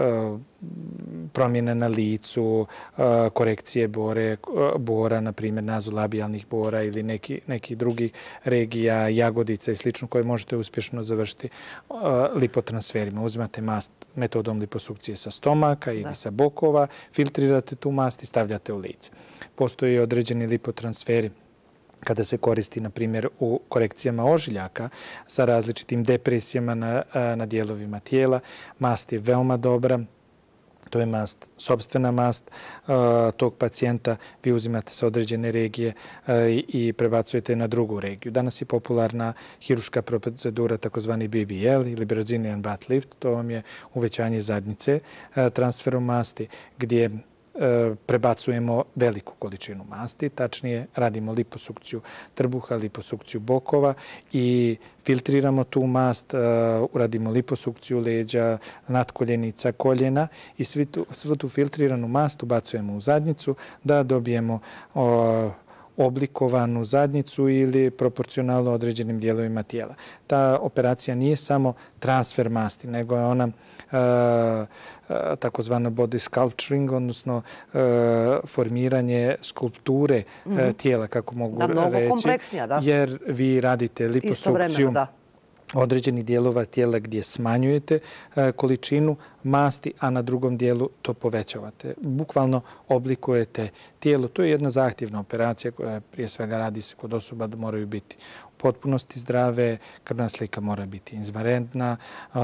promjena na licu, korekcije bore, bora, na primjer nazolabijalnih bora ili neki, neki drugih regija, jagodica i slično koje možete uspješno završiti lipotransferima. Uzimate mast metodom liposukcije sa stomaka ili sa bokova, filtrirate tu mast i stavljate u lice. Postoji određeni lipotransferi kada se koristi, na primjer, u korekcijama ožiljaka sa različitim depresijama na, na dijelovima tijela. Mast je veoma dobra. To je mast, sopstvena mast uh, tog pacijenta. Vi uzimate sa određene regije uh, i prebacujete na drugu regiju. Danas je popularna hiruška procedura, takozvani B B L ili Brazilian butt lift. To vam je uvećanje zadnjice uh, transferom masti gdje prebacujemo veliku količinu masti, tačnije radimo liposukciju trbuha, liposukciju bokova i filtriramo tu mast, uradimo liposukciju leđa, natkoljenica, koljena i svu tu, svu tu filtriranu mast ubacujemo u zadnjicu da dobijemo o, oblikovanu zadnjicu ili proporcionalno određenim dijelovima tijela. Ta operacija nije samo transfer masti, nego je ona takozvano body sculpturing, odnosno formiranje skulpture tijela, kako mogu reći. Mnogo kompleksnija, da. Jer vi radite liposukciju određenih dijelova tijela gdje smanjujete količinu masti, a na drugom dijelu to povećavate. Bukvalno oblikujete tijelo. To je jedna zahtjevna operacija koja prije svega radi se kod osoba da moraju biti u potpunosti zdrave, krvna slika mora biti izvanredna,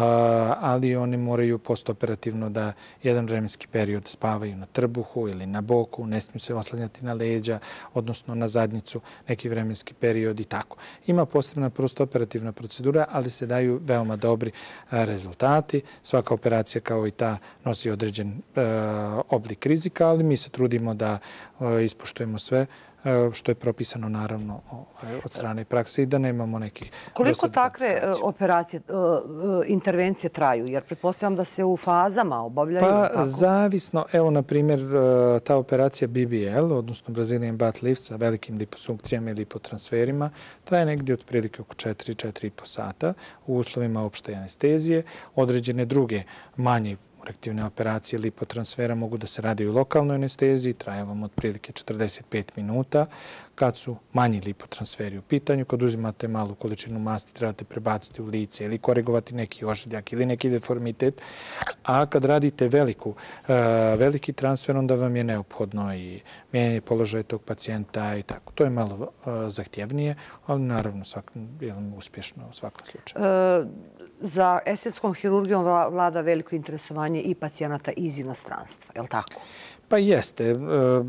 ali oni moraju postoperativno da jedan vremenski period spavaju na trbuhu ili na boku, ne smiju se oslanjati na leđa, odnosno na zadnjicu neki vremenski period i tako. Ima posebna postoperativna procedura, ali se daju veoma dobri rezultati. Svaka operacija kao i ta nosi određen oblik rizika, ali mi se trudimo da ispoštujemo sve što je propisano naravno od strane prakse i da nemamo nekih... Koliko takve operacije, intervencije traju? Jer pretpostavljam da se u fazama obavljaju. Pa zavisno. Evo, na primjer, ta operacija B B L, odnosno Brazilian butt lift sa velikim liposukcijama i lipotransferima, traje negdje otprilike oko četiri do četiri i po sata u uslovima opšte anestezije. Određene druge manje korektivne operacije lipotransfera mogu da se radi u lokalnoj anesteziji, traje vam otprilike četrdeset pet minuta. Kad su manji lipotransferi u pitanju, kad uzimate malu količinu masti, trebate prebaciti u lice ili korigovati neki ožiljak ili neki deformitet. A kad radite veliku, veliki transfer, onda vam je neophodno i mijenjanje položaja tog pacijenta i tako. To je malo zahtjevnije, ali naravno je uspješno u svakom slučaju. E, za estetskom hirurgijom vlada veliko interesovanje i pacijenata iz inostranstva, je li tako? Pa jeste. E,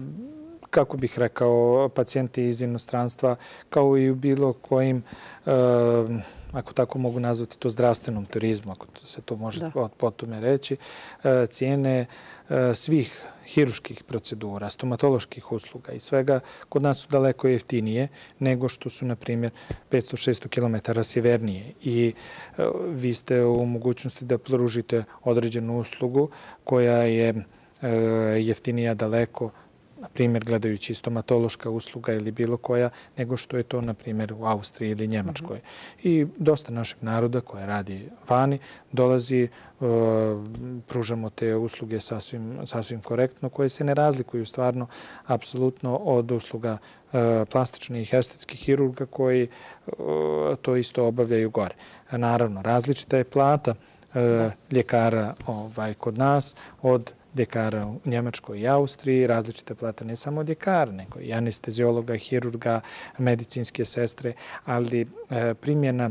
kako bih rekao, pacijenti iz inostranstva, kao i u bilo kojim, e, ako tako mogu nazvati to zdravstvenom turizmu, ako se to može po tome reći, e, cijene e, svih hiruških procedura, stomatoloških usluga i svega kod nas su daleko jeftinije nego što su, na primjer, petsto do šesto kilometara sjevernije. I e, vi ste u mogućnosti da pružite određenu uslugu koja je e, jeftinija daleko na primjer, gledajući stomatološka usluga ili bilo koja, nego što je to, na primjer, u Austriji ili Njemačkoj. I dosta našeg naroda koja radi vani dolazi, pružamo te usluge sasvim, sasvim korektno, koje se ne razlikuju stvarno apsolutno od usluga plastičnih i estetskih hirurga koji to isto obavljaju gore. Naravno, različita je plata ljekara ovaj, kod nas od ljekara u Njemačkoj i Austriji, različite plate ne samo od ljekara, nego i anesteziologa, hirurga, medicinske sestre, ali primjena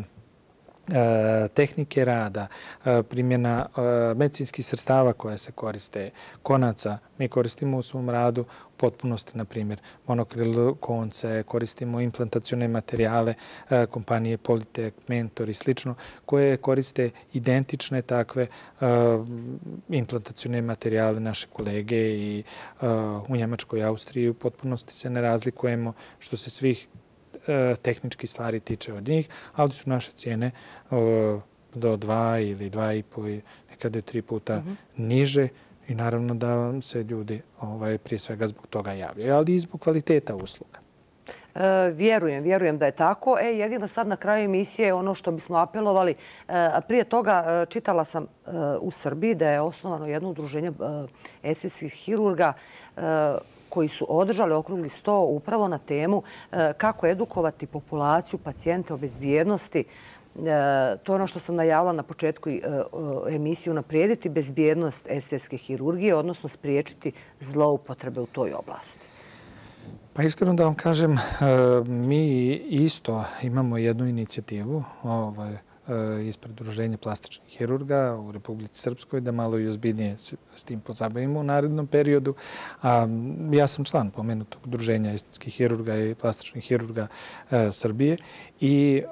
tehnike rada, primjena medicinskih sredstava koje se koriste, konaca, mi koristimo u svom radu u potpunosti, na primjer, monokril konce, koristimo implantacione materijale kompanije Polytech, Mentor i slično, koje koriste identične takve implantacione materijale naše kolege i u Njemačkoj i Austriji u potpunosti se ne razlikujemo što se svih tehnički stvari tiče od njih, ali su naše cijene do dva ili dva i po, nekada tri puta niže i naravno da se ljudi prije svega zbog toga javljaju, ali i zbog kvaliteta usluga. Vjerujem, vjerujem da je tako. E, jedino sad na kraju emisije ono što bismo apelovali. Prije toga čitala sam u Srbiji da je osnovano jedno udruženje estetskih hirurga koji su održali okrugli sto upravo na temu kako edukovati populaciju, pacijente o bezbjednosti. To je ono što sam najavila na početku emisije, unaprijediti bezbjednost estetske hirurgije, odnosno spriječiti zloupotrebe u toj oblasti. Pa iskreno da vam kažem, mi isto imamo jednu inicijativu ispred Udruženja plastičnih hirurga u Republici Srpskoj, da malo i ozbiljnije s tim pozabavimo u narednom periodu. Ja sam član pomenutog Udruženja estetskih hirurga i plastičnih hirurga Srbije i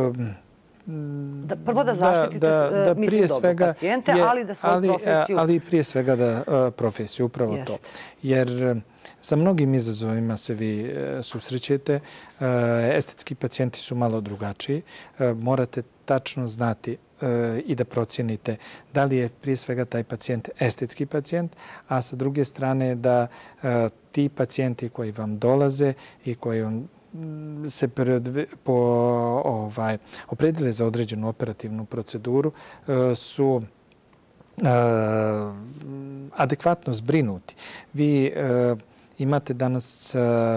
prvo da zaštitite, mislim, dobro pacijente, ali da svoju profesiju... Ali prije svega da profesiju, upravo to. Jer sa mnogim izazovima se vi susrećete. Estetski pacijenti su malo drugačiji. Morate tačno znati i da procijenite da li je prije svega taj pacijent estetski pacijent, a sa druge strane da ti pacijenti koji vam dolaze i koji vam se po, ovaj, opredile za određenu operativnu proceduru su adekvatno zbrinuti. Vi imate danas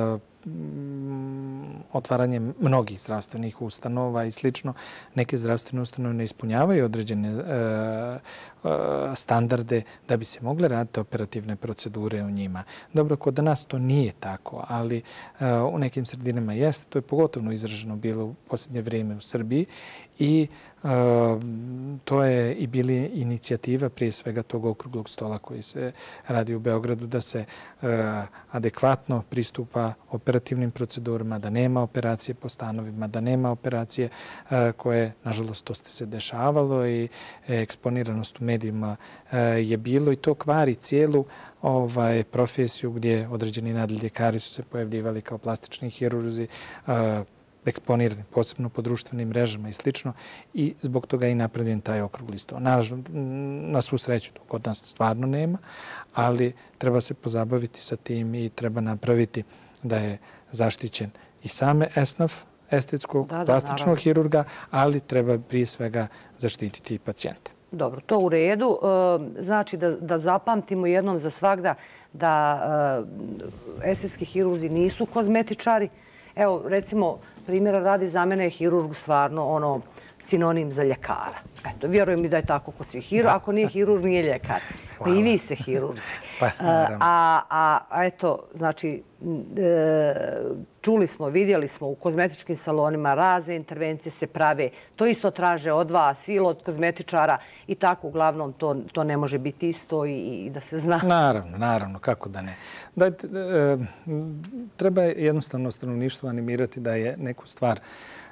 otvaranje mnogih zdravstvenih ustanova i slično. Neke zdravstvene ustanove ne ispunjavaju određene standarde da bi se mogle raditi operativne procedure u njima. Dobro, kod nas to nije tako, ali u nekim sredinama jeste. To je pogotovo izraženo bilo u posljednje vrijeme u Srbiji i to je i bili inicijativa prije svega tog okruglog stola koji se radi u Beogradu, da se adekvatno pristupa operativnim procedurama, da nema operacije po stanovima, da nema operacije koje, nažalost, to ste se dešavalo i eksponiranost u medijima je bilo i to kvari cijelu ovaj, profesiju gdje određeni nadljekari su se pojavljivali kao plastični hirurzi, eksponirani, posebno po društvenim mrežama i slično, i zbog toga je i napravljen taj okrugli sto. Na svu sreću to kod nas stvarno nema, ali treba se pozabaviti sa tim i treba napraviti da je zaštićen i same esnaf, estetskog plastičnog hirurga, ali treba prije svega zaštititi i pacijente. Dobro, to u redu. Znači da zapamtimo jednom za svagda da estetski hirurzi nisu kozmetičari. Evo, recimo, primjera radi, za mene je hirurg stvarno ono sinonim za ljekara. Eto, vjerujem mi da je tako kod svih hirurga. Ako nije hirurg, nije ljekar. Pa i vi ste hirurzi. A eto, znači, čuli smo, vidjeli smo u kozmetičkim salonima, razne intervencije se prave. To isto traže od vas ili od kozmetičara i tako, uglavnom, to ne može biti isto i da se zna. Naravno, naravno, kako da ne. Treba jednostavno stanovništvo animirati da je neku stvar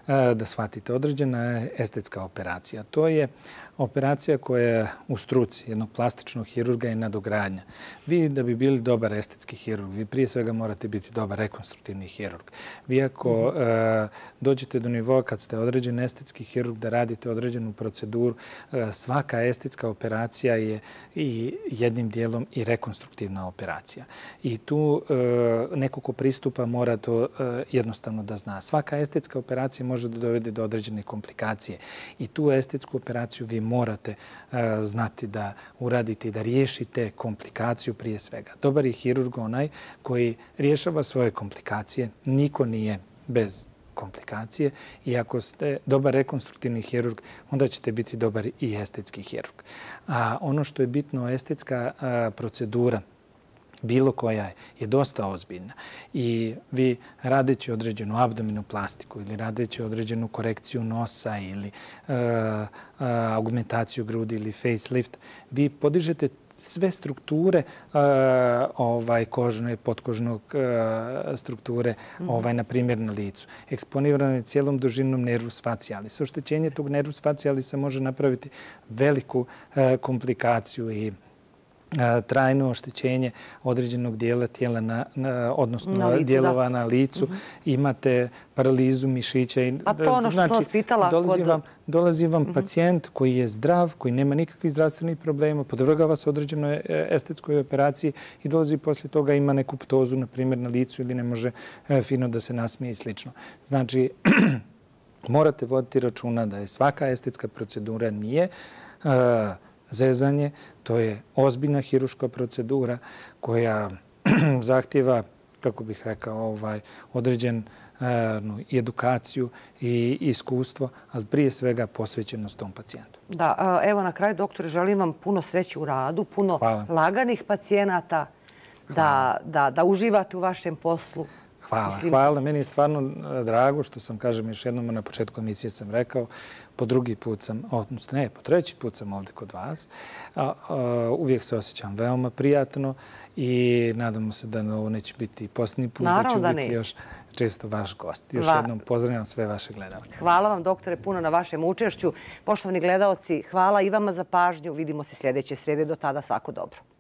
da shvatite. Određena je estetska operacija. To je operacija koja je u struci jednog plastičnog hirurga i nadogradnja. Vi da bi bili dobar estetski hirurg, vi prije svega morate biti dobar rekonstruktivni hirurg. Vi ako dođete do nivoa kad ste određen estetski hirurg da radite određenu proceduru, svaka estetska operacija je i jednim dijelom i rekonstruktivna operacija. I tu neko ko pristupa mora to jednostavno da zna. Svaka estetska operacija može da dovede do određene komplikacije. I tu estetsku operaciju vi morate znati da uradite i da riješite komplikaciju prije svega. Dobar je hirurg onaj koji rješava svoje komplikacije. Niko nije bez komplikacije i ako ste dobar rekonstruktivni hirurg, onda ćete biti dobar i estetski hirurg. A ono što je bitno, estetska procedura bilo koja je, je dosta ozbiljna. I vi radeći određenu abdominoplastiku ili radeći određenu korekciju nosa ili uh, uh, augmentaciju grudi ili facelift, vi podižete sve strukture uh, ovaj, kožne, potkožnog uh, strukture, mm-hmm. ovaj, na primjer na licu. Eksponirano je cijelom dužinom nervus facialis. Oštećenje tog nervus facialisa može napraviti veliku uh, komplikaciju i trajno oštećenje određenog dijela tijela, na, na, odnosno na licu, dijelova da. na licu. Mm-hmm. Imate paralizu mišića. A to ono što znači, sam vas pitala. Dolazi kod... vam, dolazi vam mm-hmm. pacijent koji je zdrav, koji nema nikakvih zdravstvenih problema, podvrgava se određenoj estetskoj operaciji i dolazi poslije toga ima neku ptozu, na primjer, na licu ili ne može fino da se nasmije i slično. Znači, morate voditi računa da je svaka estetska procedura nije uh, zezanje, to je ozbiljna hiruška procedura koja zahtjeva, kako bih rekao, ovaj, određenu edukaciju i iskustvo, ali prije svega posvećenost tom pacijentu. Da, evo na kraju, doktore, želim vam puno sreće u radu, puno Hvala. laganih pacijenata, da, da, da uživate u vašem poslu. Hvala, Mislim... hvala. Meni je stvarno drago što sam, kažem još jednom, na početku emisije sam rekao, po drugi put sam, odnosno ne, po treći put sam ovdje kod vas. A, a, uvijek se osjećam veoma prijatno i nadamo se da ovo neće biti posljednji put, Naravno da ću da biti neće. još često vaš gost. Još Va... jednom pozdravljam sve vaše gledalce. Hvala vam, doktore, puno na vašem učešću. Poštovani gledalci, hvala i vama za pažnju. Vidimo se sljedeće srijede. Do tada svako dobro.